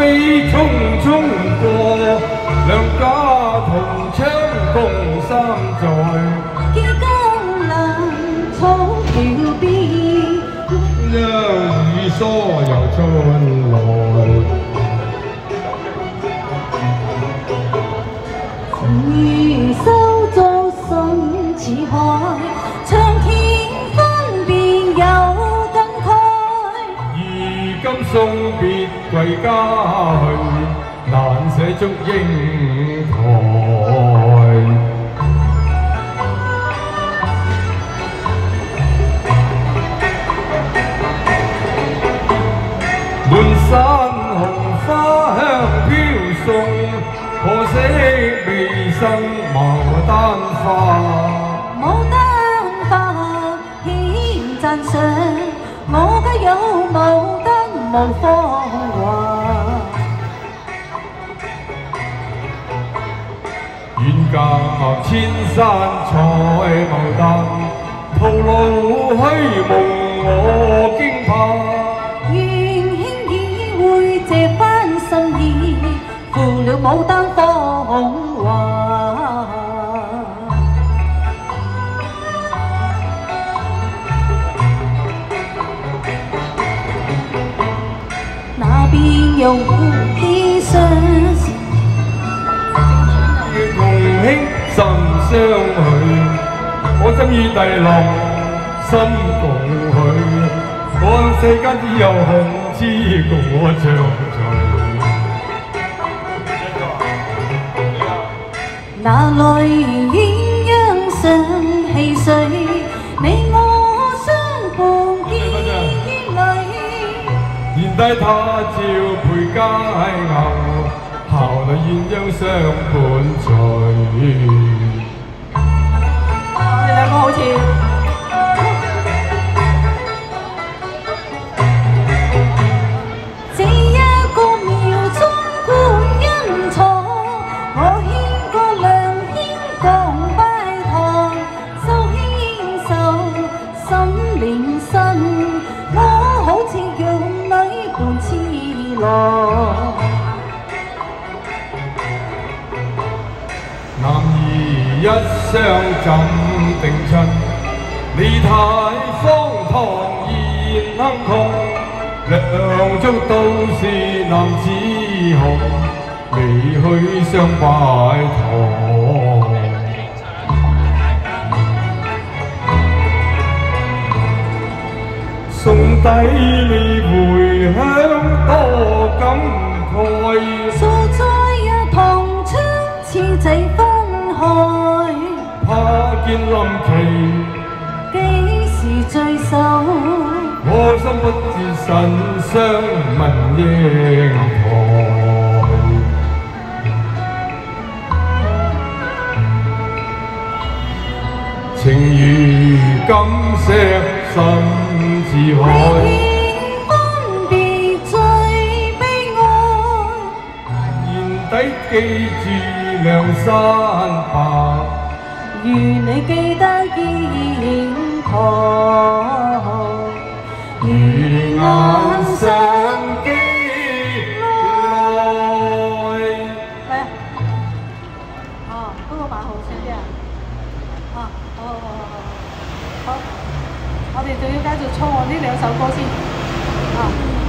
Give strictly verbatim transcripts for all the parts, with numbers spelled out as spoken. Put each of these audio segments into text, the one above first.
飛匆匆過，兩家同窗共三載。 結江南草橋邊， 一雨疏又春來。 如收租信似海，長天分辨有更慨。 如今送別歸家去，難捨祝英台。滿山紅花香飄送，可惜未生牡丹花。 牡丹花顯讚賞，我家有牡丹無芳華。 遠隔千山採牡丹，徒勞虛夢我驚怕。 願輕易會借番心意，負了牡丹芳華。那邊有烏披霜， 共卿甚相許，我心與帝郎心共許。我世間只有紅枝共我暢聚。 哪來鴛鴦上戲水，你我相伴結於淚。 賢弟他朝配佳偶，校內鴛鴦相伴隨。 你兩個好似這一個廟中觀音坐，我牽過兩牽共拜堂，手牽手心連身，我好似玉女伴痴郎。 男兒一雙怎定親？你太荒唐言亨窮，梁中都是男子紅，未去相拜堂。送底你回鄉多感慨， 素在一同窗次仔分開， 怕見臨期幾時聚首？ 我心不知神相問英台。情如金石深似海， 分別最悲哀。 言底記住梁山伯， 如你記得煙台， 如眼相記來。 嚟啊！哦，嗰個版好聲啲啊！啊，好好好好好，好，我哋仲要繼續唱我呢兩首歌先啊！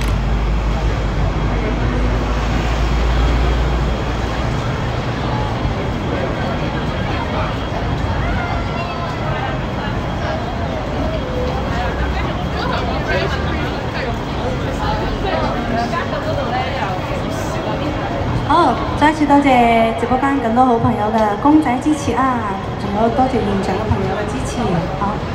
好，再次多謝直播間咁多好朋友嘅公仔支持啊，仲有多謝現場嘅朋友嘅支持，好。